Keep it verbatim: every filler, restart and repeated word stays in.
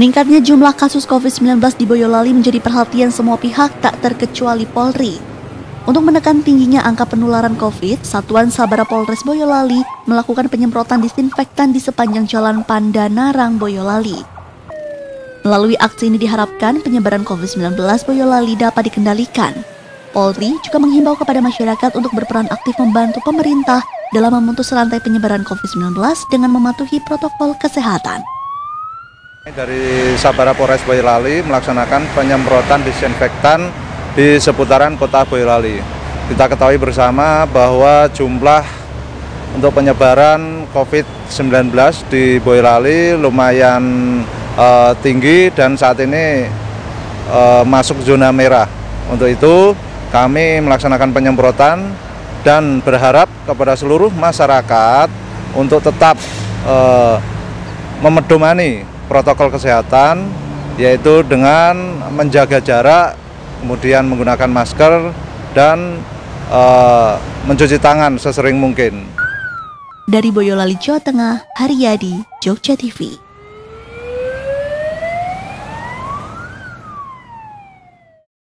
Meningkatnya jumlah kasus covid sembilan belas di Boyolali menjadi perhatian semua pihak tak terkecuali Polri. Untuk menekan tingginya angka penularan COVID, Satuan Sabara Polres Boyolali melakukan penyemprotan disinfektan di sepanjang Jalan Pandanarang Boyolali. Melalui aksi ini diharapkan penyebaran covid sembilan belas Boyolali dapat dikendalikan. Polri juga menghimbau kepada masyarakat untuk berperan aktif membantu pemerintah dalam memutus rantai penyebaran covid sembilan belas dengan mematuhi protokol kesehatan. Dari Sabara Polres Boyolali melaksanakan penyemprotan disinfektan di seputaran kota Boyolali. Kita ketahui bersama bahwa jumlah untuk penyebaran covid sembilan belas di Boyolali lumayan uh, tinggi dan saat ini uh, masuk zona merah. Untuk itu kami melaksanakan penyemprotan dan berharap kepada seluruh masyarakat untuk tetap uh, memedomani protokol kesehatan, yaitu dengan menjaga jarak, kemudian menggunakan masker, dan uh, mencuci tangan sesering mungkin. Dari Boyolali, Jawa Tengah, Haryadi, Jogja T V.